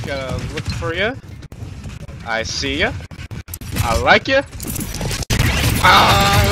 Gotta look for you. I see ya. I like ya. Ah!